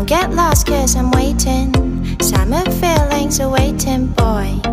Don't get lost cause I'm waiting. Summer feelings are waiting, boy.